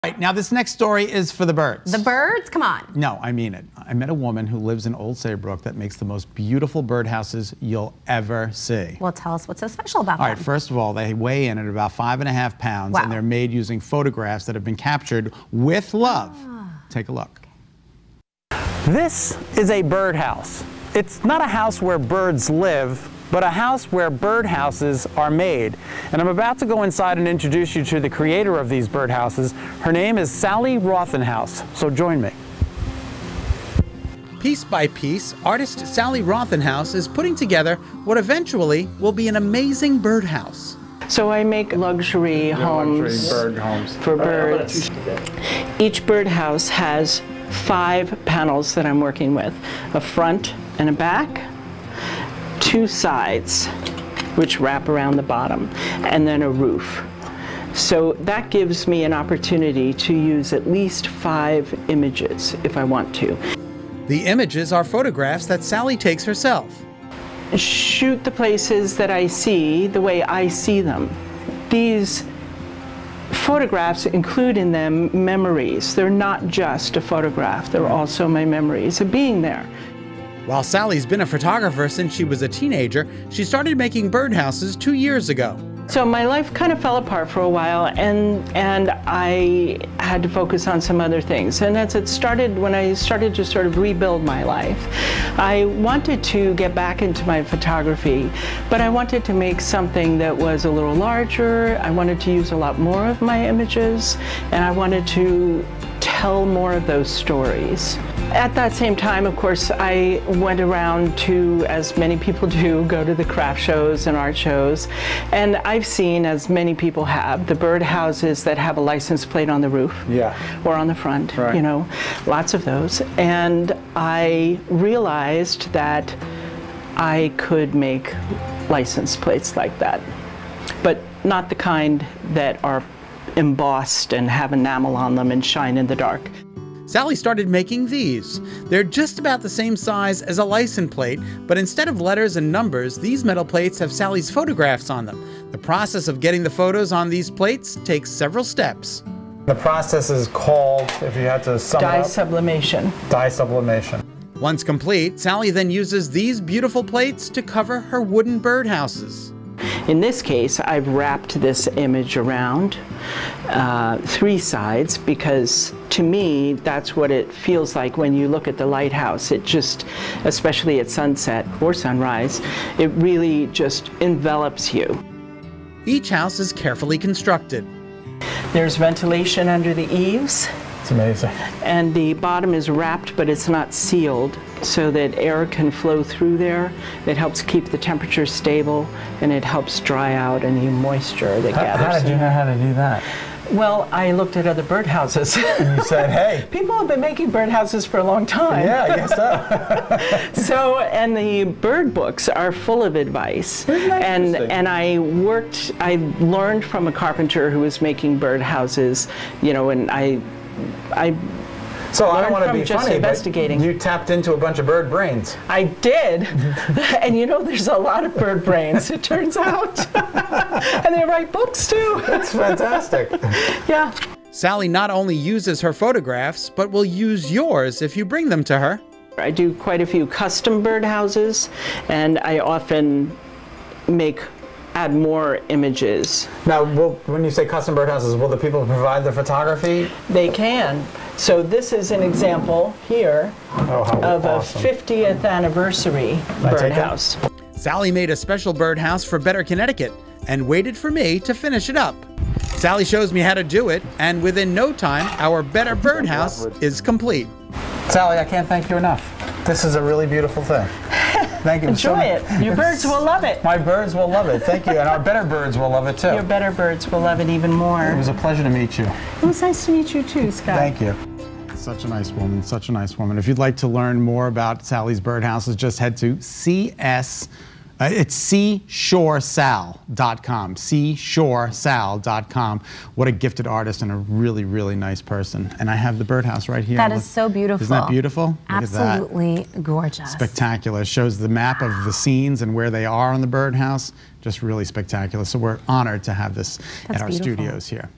Right, now this next story is for the birds. The birds? Come on. No, I mean it. I met a woman who lives in Old Saybrook that makes the most beautiful birdhouses you'll ever see. Well, tell us what's so special about them. All right, first of all, they weigh in at about 5.5 pounds, Wow. and they're made using photographs that have been captured with love. Take a look. This is a birdhouse. It's not a house where birds live, but a house where birdhouses are made. And I'm about to go inside and introduce you to the creator of these birdhouses. Her name is Sally Rothenhouse, so join me. Piece by piece, artist Sally Rothenhouse is putting together what eventually will be an amazing birdhouse. So I make luxury homes for birds. Each birdhouse has 5 panels that I'm working with, a front and a back, 2 sides, which wrap around the bottom, and then a roof. So that gives me an opportunity to use at least 5 images if I want to. The images are photographs that Sally takes herself. Shoot the places that I see the way I see them. These photographs include in them memories. They're not just a photograph, they're also my memories of being there. While Sally's been a photographer since she was a teenager, she started making birdhouses 2 years ago. So my life kind of fell apart for a while, and I had to focus on some other things. And as it started, when I started to sort of rebuild my life, I wanted to get back into my photography, but I wanted to make something that was a little larger. I wanted to use a lot more of my images, and I wanted to tell more of those stories. At that same time, of course, I went around to, as many people do, go to the craft shows and art shows. And I've seen, as many people have, the birdhouses that have a license plate on the roof or on the front, Right. you know, lots of those. And I realized that I could make license plates like that, but not the kind that are embossed and have enamel on them and shine in the dark. Sally started making these. They're just about the same size as a license plate, but instead of letters and numbers, these metal plates have Sally's photographs on them. The process of getting the photos on these plates takes several steps. The process is called, if you had to sum it Dye up, sublimation. dye sublimation. Once complete, Sally then uses these beautiful plates to cover her wooden birdhouses. In this case, I've wrapped this image around 3 sides because, to me, that's what it feels like when you look at the lighthouse. It just, especially at sunset or sunrise, it really just envelops you. Each house is carefully constructed. There's ventilation under the eaves, It's amazing. and the bottom is wrapped, but it's not sealed, so that air can flow through there. It helps keep the temperature stable, and it helps dry out any moisture that gathers. How did you know how to do that? Well, I looked at other birdhouses. And you said, hey. People have been making birdhouses for a long time. Yeah, I guess so. So, and the bird books are full of advice. And I learned from a carpenter who was making birdhouses, you know, and I So I learned don't want to from be just funny, investigating. but you tapped into a bunch of bird brains. I did. And you know, there's a lot of bird brains, it turns out. And they write books too. That's fantastic. Yeah. Sally not only uses her photographs, but will use yours if you bring them to her. I do quite a few custom birdhouses, and I often add more images. Now, when you say custom birdhouses, will the people provide the photography? They can. So this is an example here of awesome. a 50th anniversary birdhouse. Sally made a special birdhouse for Better Connecticut and waited for me to finish it up. Sally shows me how to do it, and within no time, our Better Birdhouse is complete. Sally, I can't thank you enough. This is a really beautiful thing. Thank you. Enjoy it. Your birds will love it. My birds will love it. Thank you. And our better birds will love it too. Your better birds will love it even more. It was a pleasure to meet you. It was nice to meet you too, Scott. Thank you. Such a nice woman, such a nice woman. If you'd like to learn more about Sally's birdhouses, just head to it's seashoresal.com, seashoresal.com. What a gifted artist and a really, really nice person. And I have the birdhouse right here. That is so beautiful. Isn't that beautiful? Absolutely gorgeous. Spectacular. Shows the map of the scenes and where they are on the birdhouse. Just really spectacular. So we're honored to have this at our studios here.